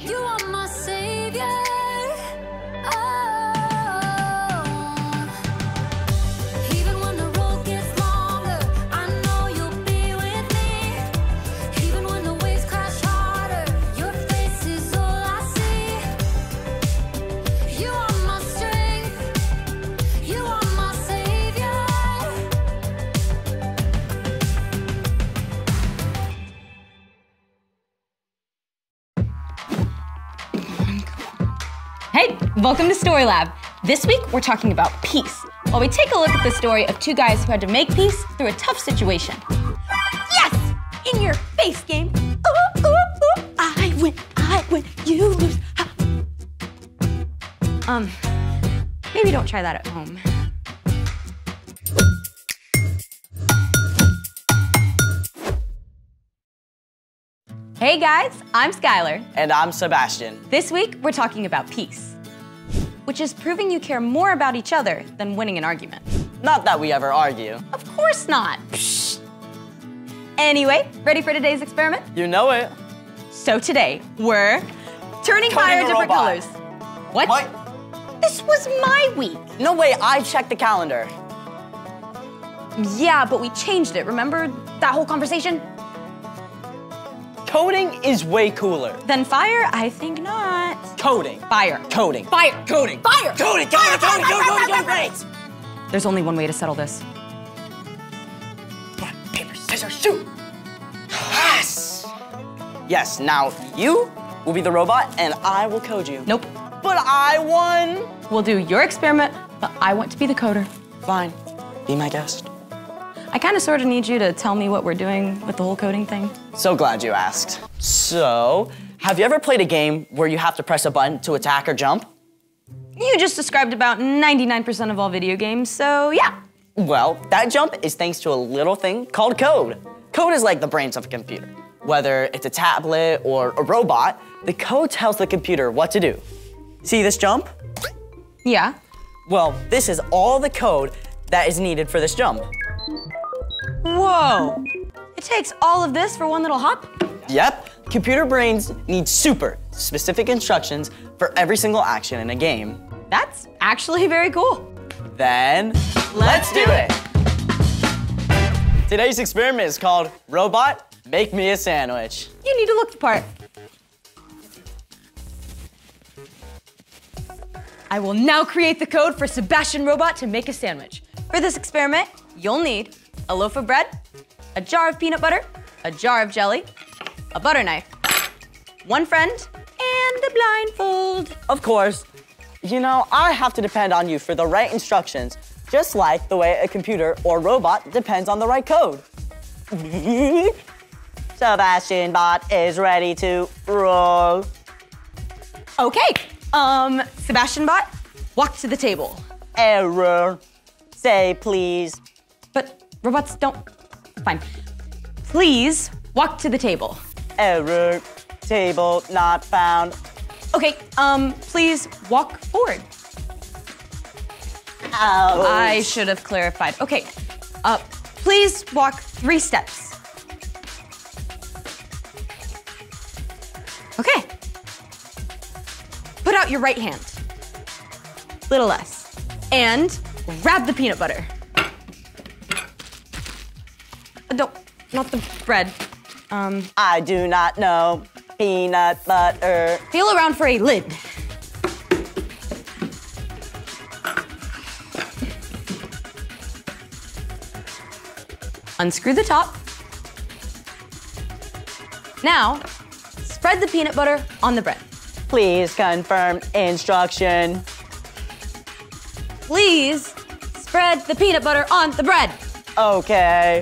You are my savior. Even when the road gets longer, I know you'll be with me. Even when the waves crash harder, your face is all I see. You are my strength. You are my savior. Hey, welcome to Story Lab. This week, we're talking about peace, while we take a look at the story of two guys who had to make peace through a tough situation. Yes! In your face game. Ooh, ooh, ooh. I win, you lose. Maybe don't try that at home. Hey guys, I'm Skylar. And I'm Sebastian. This week, we're talking about peace, which is proving you care more about each other than winning an argument. Not that we ever argue. Of course not. Psh. Anyway, ready for today's experiment? You know it. So today, we're turning fire a different robot. colors. What? This was my week. No way, I checked the calendar. Yeah, but we changed it. Remember that whole conversation? Coding is way cooler. Then fire? I think not. Coding. Fire. Coding. Fire. Coding. Fire. Coding. Great. There's only one way to settle this. Rock, paper, scissors, shoot. Yes. Yes, now you will be the robot and I will code you. Nope. But I won. We'll do your experiment, but I want to be the coder. Fine, be my guest. I kind of sort of need you to tell me what we're doing with the whole coding thing. So glad you asked. So, have you ever played a game where you have to press a button to attack or jump? You just described about 99% of all video games, so yeah. Well, that jump is thanks to a little thing called code. Code is like the brains of a computer. Whether it's a tablet or a robot, the code tells the computer what to do. See this jump? Yeah. Well, this is all the code that is needed for this jump. Whoa. It takes all of this for one little hop? Yep, computer brains need super specific instructions for every single action in a game. That's actually very cool. Then, let's do it. Today's experiment is called Robot, Make Me a Sandwich. You need to look the part. I will now create the code for Sebastian Robot to make a sandwich. For this experiment, you'll need a loaf of bread, a jar of peanut butter, a jar of jelly, a butter knife, one friend, and a blindfold. Of course. You know, I have to depend on you for the right instructions, just like the way a computer or robot depends on the right code. Sebastian Bot is ready to roll. Okay, Sebastian Bot, walk to the table. Error. Say please. But robots don't, fine. Please walk to the table. Error. Table not found. Okay, please walk forward. Ouch. I should have clarified. Okay, please walk 3 steps. Okay. Put out your right hand. Little less. And grab the peanut butter. No, not the bread. I do not know. Peanut butter. Feel around for a lid. Unscrew the top. Now, spread the peanut butter on the bread. Please confirm instruction. Please spread the peanut butter on the bread. Okay.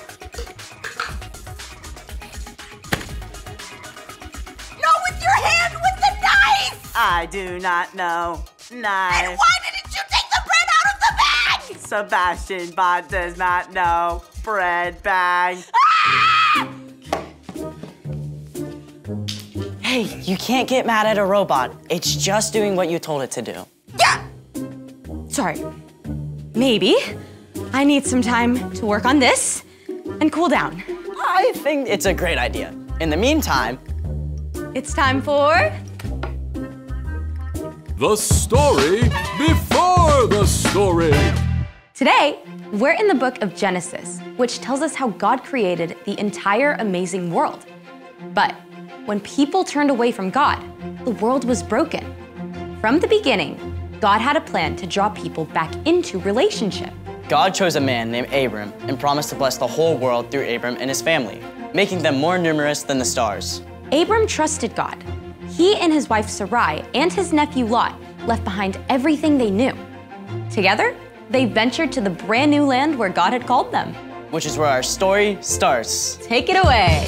Not with your hand, with the knife! I do not know. And Knife. why didn't you take the bread out of the bag? Sebastian Bot does not know. Bread bag. Ah! Hey, you can't get mad at a robot. It's just doing what you told it to do. Yeah! Sorry. Maybe I need some time to work on this and cool down. I think it's a great idea. In the meantime, It's time for The story before the story. Today, we're in the book of Genesis, which tells us how God created the entire amazing world. But when people turned away from God, the world was broken. From the beginning, God had a plan to draw people back into relationship. God chose a man named Abram and promised to bless the whole world through Abram and his family, making them more numerous than the stars. Abram trusted God. He and his wife Sarai and his nephew Lot left behind everything they knew. Together, they ventured to the brand new land where God had called them. Which is where our story starts. Take it away.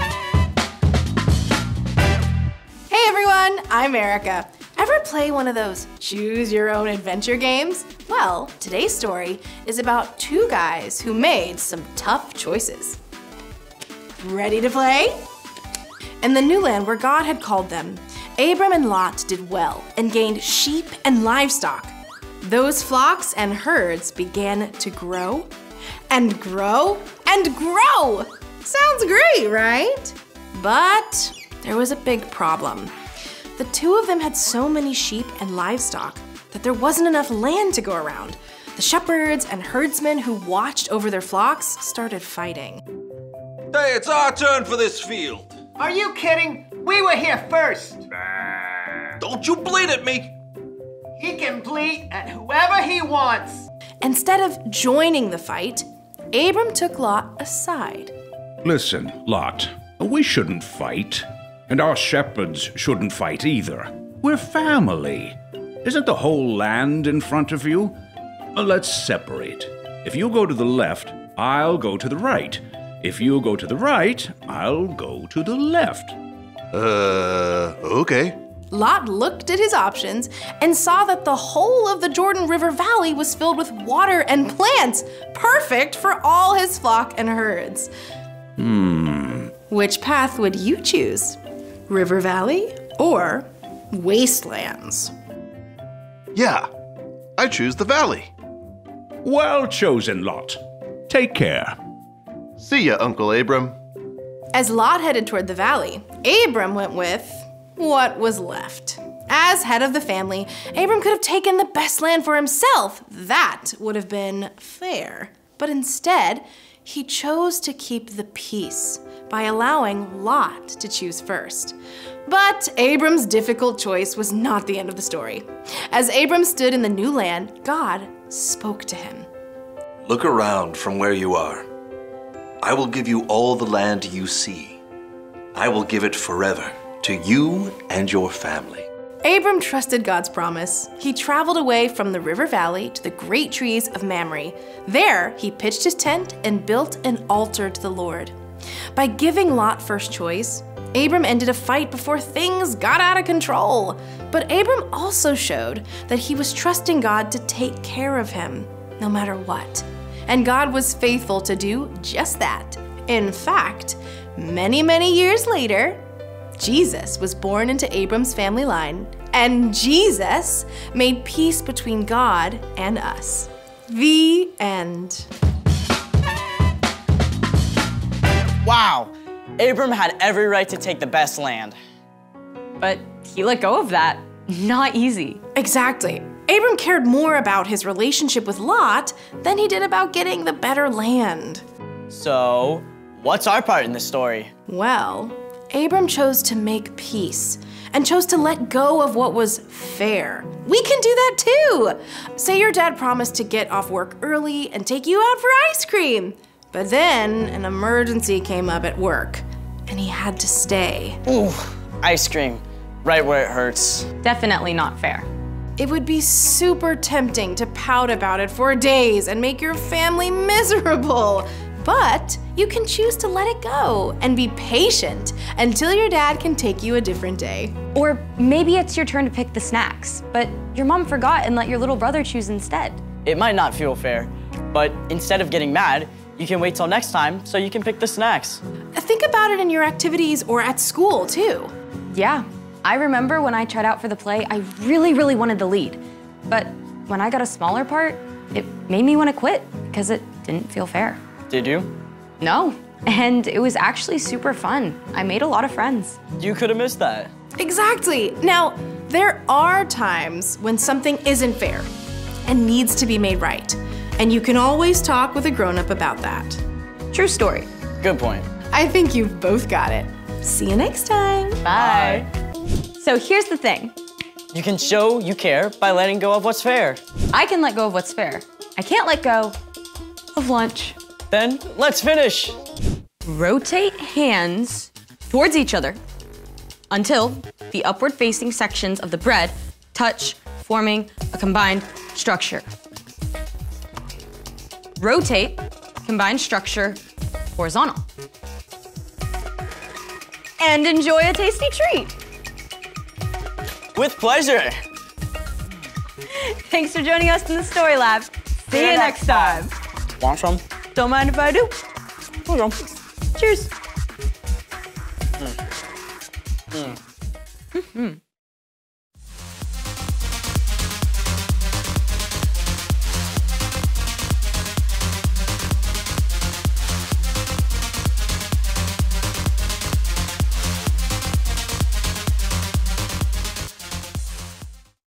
Hey everyone, I'm Erica. Ever play one of those choose your own adventure games? Well, today's story is about two guys who made some tough choices. Ready to play? In the new land where God had called them, Abram and Lot did well and gained sheep and livestock. Those flocks and herds began to grow and grow and grow. Sounds great, right? But there was a big problem. The two of them had so many sheep and livestock that there wasn't enough land to go around. The shepherds and herdsmen who watched over their flocks started fighting. Hey, it's our turn for this field. Are you kidding? We were here first. Don't you bleat at me. He can bleat at whoever he wants. Instead of joining the fight, Abram took Lot aside. Listen, Lot, we shouldn't fight. And our shepherds shouldn't fight either. We're family. Isn't the whole land in front of you? Let's separate. If you go to the left, I'll go to the right. If you go to the right, I'll go to the left. Okay. Lot looked at his options and saw that the whole of the Jordan River Valley was filled with water and plants, perfect for all his flock and herds. Which path would you choose? River Valley or wastelands? Yeah, I choose the valley. Well chosen, Lot. Take care. See ya, Uncle Abram. As Lot headed toward the valley, Abram went with what was left. As head of the family, Abram could have taken the best land for himself. That would have been fair. But instead, he chose to keep the peace by allowing Lot to choose first. But Abram's difficult choice was not the end of the story. As Abram stood in the new land, God spoke to him. Look around from where you are. I will give you all the land you see. I will give it forever to you and your family. Abram trusted God's promise. He traveled away from the river valley to the great trees of Mamre. There, he pitched his tent and built an altar to the Lord. By giving Lot first choice, Abram ended a fight before things got out of control. But Abram also showed that he was trusting God to take care of him, no matter what. And God was faithful to do just that. In fact, many, many years later, Jesus was born into Abram's family line, and Jesus made peace between God and us. The end. Wow, Abram had every right to take the best land. But he let go of that. Not easy. Exactly. Abram cared more about his relationship with Lot than he did about getting the better land. So, what's our part in this story? Well, Abram chose to make peace and chose to let go of what was fair. We can do that too. Say your dad promised to get off work early and take you out for ice cream. But then an emergency came up at work and he had to stay. Ooh, ice cream, right where it hurts. Definitely not fair. It would be super tempting to pout about it for days and make your family miserable. But you can choose to let it go and be patient until your dad can take you a different day. Or maybe it's your turn to pick the snacks, but your mom forgot and let your little brother choose instead. It might not feel fair, but instead of getting mad, you can wait till next time so you can pick the snacks. Think about it in your activities or at school too. Yeah, I remember when I tried out for the play, I really wanted the lead. But when I got a smaller part, it made me want to quit because it didn't feel fair. Did you? No, And it was actually super fun. I made a lot of friends. You could have missed that. Exactly. Now, there are times when something isn't fair and needs to be made right. And you can always talk with a grown-up about that. True story. Good point. I think you've both got it. See you next time. Bye. So here's the thing. You can show you care by letting go of what's fair. I can let go of what's fair. I can't let go of lunch. Then let's finish. Rotate hands towards each other until the upward-facing sections of the bread touch, forming a combined structure. Rotate combined structure horizontal. And enjoy a tasty treat. With pleasure. Thanks for joining us in the Story Lab. See you next time. Want some? Don't mind if I do. Cheers.